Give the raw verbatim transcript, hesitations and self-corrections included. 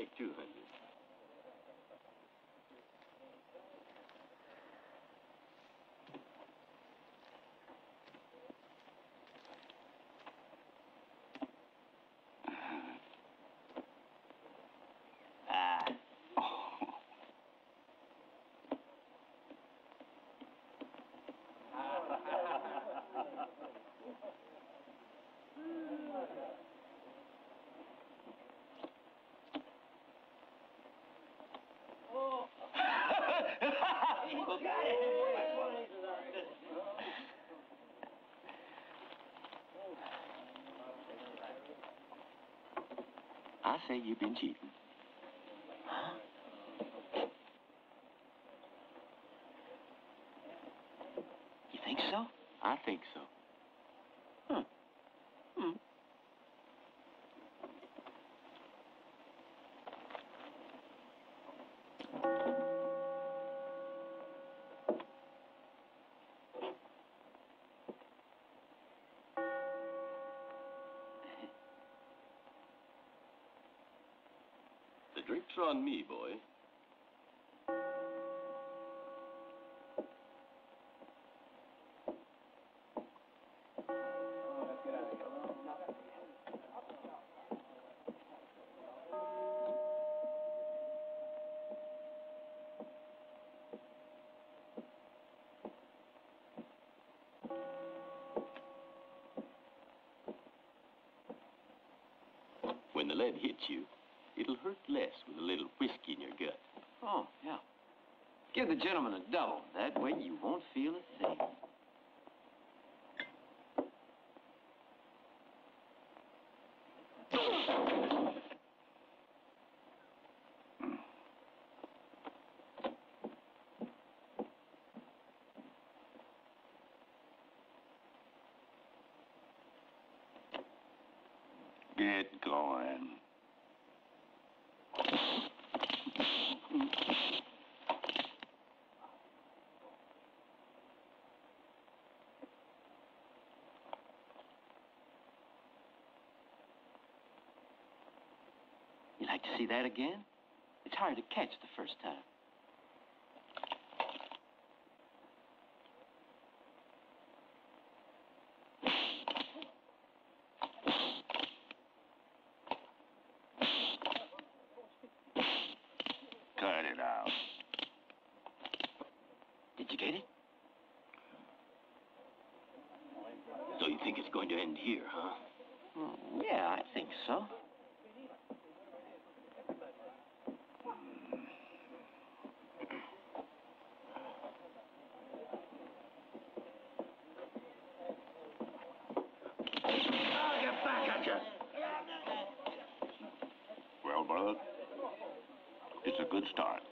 take two hundred. I say you've been cheating. Huh? You think so? I think so. Huh. Hmm. The drink's on me, boy. When the lead hits you, it'll hurt less with a little whiskey in your gut. Oh, yeah. Give the gentleman a double. That way you won't feel a thing. Get going. You like to see that again? It's hard to catch the first time. Cut it out. Did you get it? So you think it's going to end here, huh? Mm, yeah, I think so. I'll get back at you. Well, brother, it's a good start.